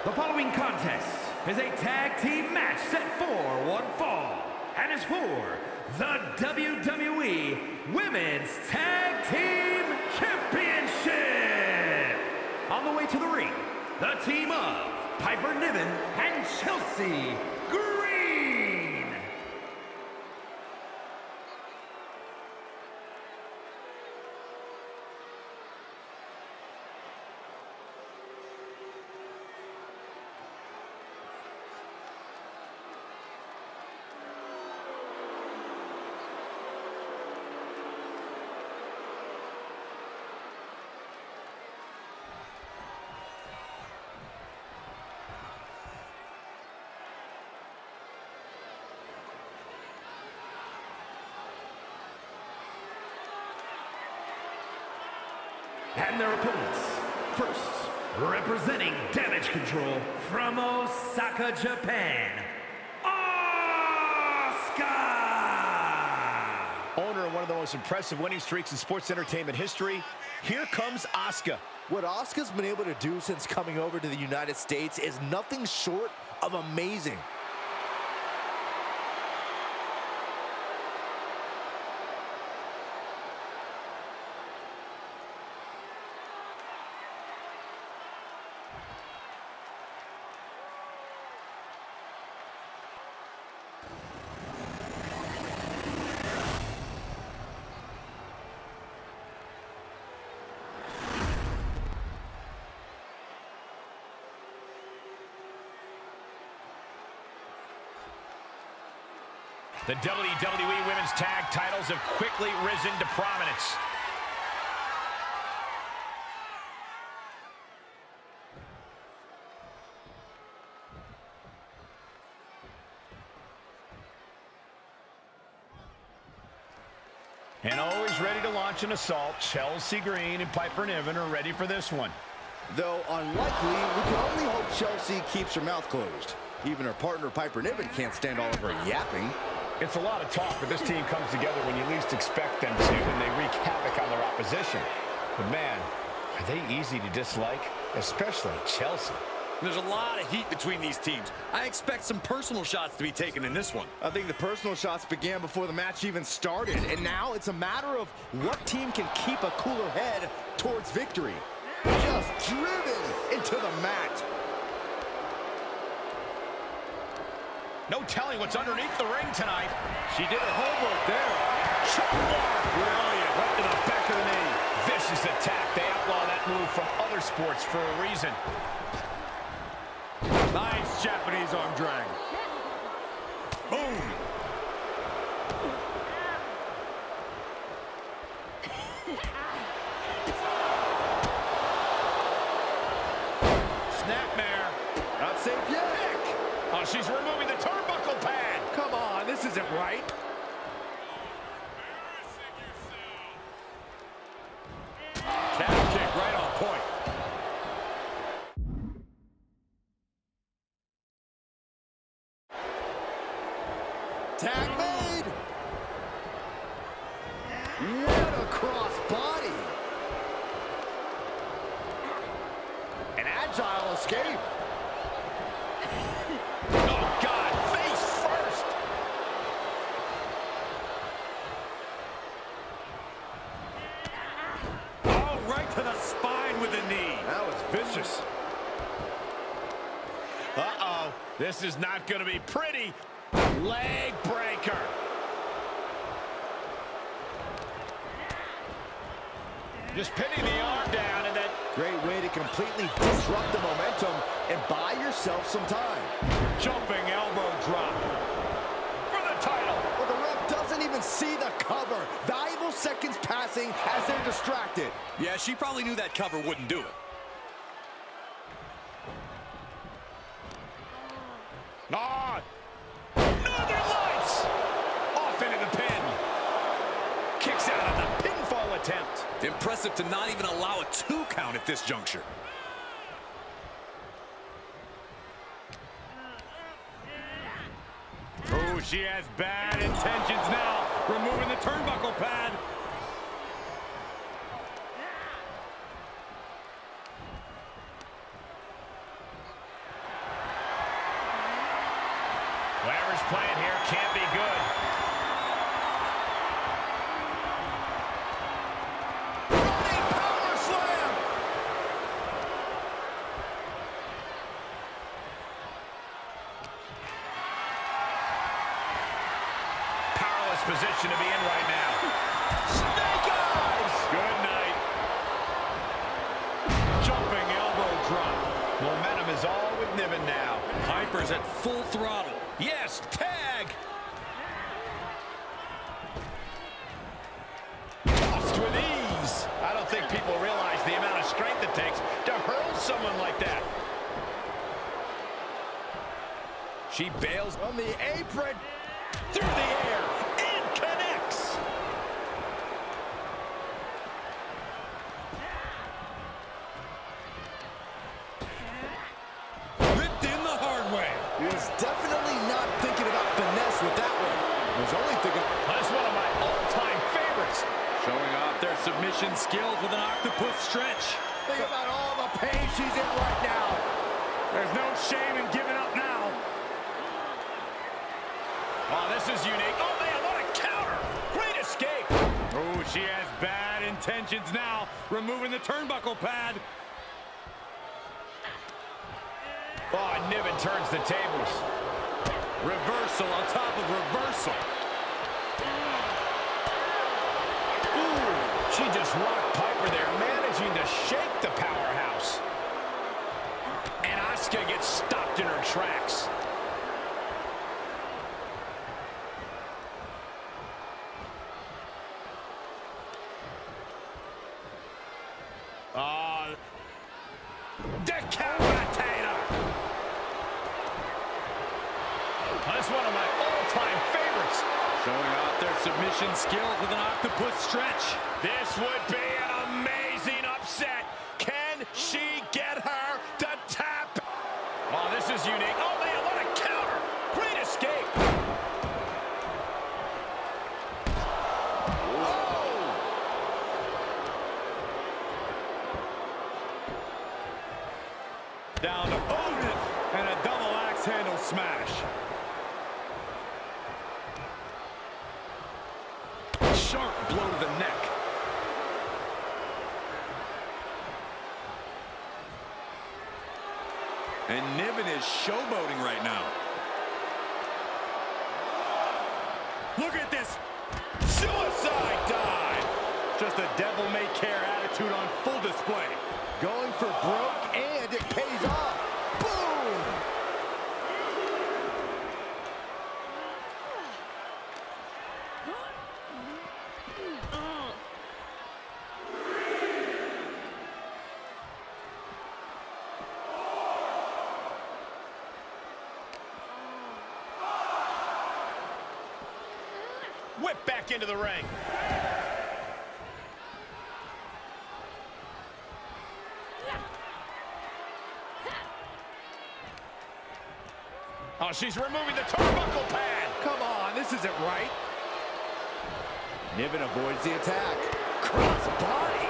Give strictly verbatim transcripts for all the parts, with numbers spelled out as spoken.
The following contest is a tag team match set for one fall and is for the W W E Women's Tag Team Championship. On the way to the ring, the team of Piper Niven and Chelsea Green. And their opponents, first, representing Damage Control from Osaka, Japan, Asuka! Owner of one of the most impressive winning streaks in sports entertainment history, here comes Asuka. What Asuka's been able to do since coming over to the United States is nothing short of amazing. The W W E Women's Tag titles have quickly risen to prominence. And always ready to launch an assault, Chelsea Green and Piper Niven are ready for this one. Though unlikely, we can only hope Chelsea keeps her mouth closed. Even her partner Piper Niven can't stand all of her yapping. It's a lot of talk, but this team comes together when you least expect them to, and they wreak havoc on their opposition. But man, are they easy to dislike? Especially Chelsea. There's a lot of heat between these teams. I expect some personal shots to be taken in this one. I think the personal shots began before the match even started, and now it's a matter of what team can keep a cooler head towards victory. Just driven into the mat. No telling what's underneath the ring tonight. She did her homework there. Brilliant. Right to the back of the knee. Vicious attack. They outlaw that move from other sports for a reason. Nice Japanese arm drag. Boom. Snapmare. Not safe yet. Oh, she's removing the turnbuckle pad. Come on, this isn't right. Calf kick right on point. Tag made. What a cross body. An agile escape. Oh, God, face first. Oh, right to the spine with the knee. That was vicious. Uh-oh, this is not going to be pretty. Leg breaker. Just pinning the arm down, and then Great way to completely disrupt the momentum and buy yourself some time. Jumping elbow drop. for the title. But the ref doesn't even see the cover. Valuable seconds passing as they're distracted. Yeah, she probably knew that cover wouldn't do it. Ah! Northern Lights! Off into the pin. Kicks out on the pinfall attempt. Impressive to not even allow a two count at this juncture. Oh, she has bad intentions now. Removing the turnbuckle pad. position to be in right now. Snake eyes! Good night. Jumping elbow drop. Momentum is all with Niven now. Piper's at full throttle. Yes, tag! Lost with ease. I don't think people realize the amount of strength it takes to hurl someone like that. She bails On the apron. through the air and connects. Ripped in the hard way. He was definitely not thinking about finesse with that one. He was only thinking... That's one of my all-time favorites. Showing off their submission skills with an octopus stretch. Think about all the pain she's in right now. There's no shame in giving up now. Oh, this is unique. Oh, man, what a counter. Great escape. Oh, she has bad intentions now. Removing the turnbuckle pad. Oh, Niven turns the tables. Reversal on top of reversal. Ooh, she just rocked Piper there, managing to shake the powerhouse. And Asuka gets stopped in her tracks. Uh, Decapitator! That's one of my all-time favorites. Showing off their submission skills with an octopus stretch. This would be an amazing upset. Can she get her to tap? Oh, this is unique. Oh, man, what a counter. Great escape. Down to Odin and a double axe handle smash. Sharp blow to the neck. And Niven is showboating right now. Look at this. Suicide dive. Just a devil-may-care attitude on full display. Going for broke, and it pays off. Boom! Whip back into the ring. Oh, she's removing the turnbuckle pad. Come on, this isn't right. Niven avoids the attack. Cross body.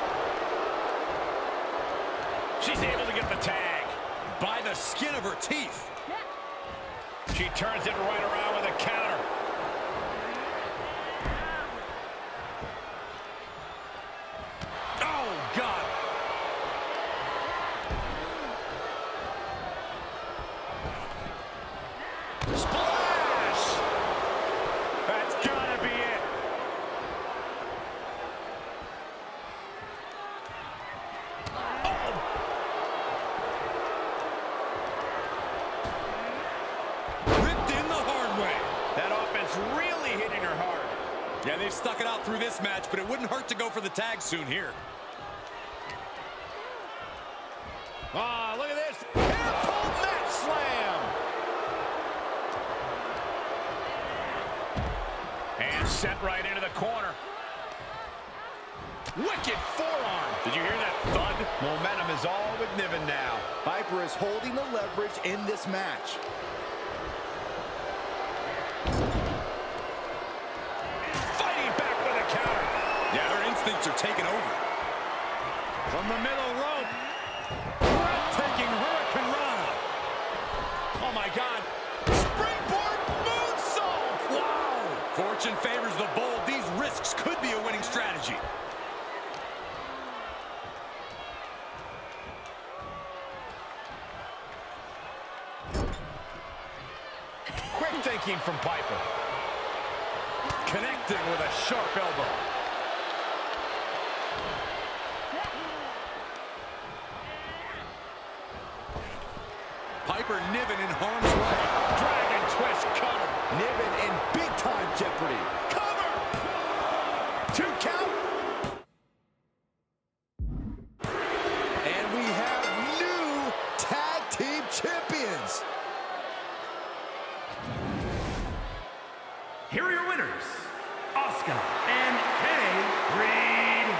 She's able to get the tag. By the skin of her teeth. She turns it right around with a counter. Oh, God. Splash! That's gotta be it. Ripped in the hard way. That offense really hitting her hard. Yeah, they've stuck it out through this match, but it wouldn't hurt to go for the tag soon here. Ah, oh, look at this. Careful mat slam. And sent right into the corner. Wicked forearm. Did you hear that thud? Momentum is all with Niven now. Piper is holding the leverage in this match. Fighting back with a counter. Yeah, her instincts are taking over. From the middle rope. Breathtaking Hurricane Rana. Oh, my God. Springboard moonsault. Wow. Fortune favors the bold. These risks could be a winning strategy. Quick thinking from Piper. connecting with a sharp elbow. Piper Niven in harm's way. Dragon twist cutter. Niven in big-time jeopardy. Cover! Two count. And we have new tag team champions. Here are your winners, Asuka and Kay Reed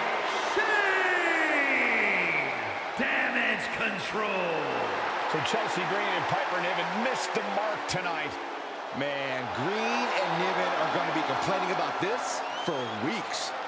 Shane. Damage control. So Chelsea Green and Piper Niven missed the mark tonight. Man, Green and Niven are going to be complaining about this for weeks.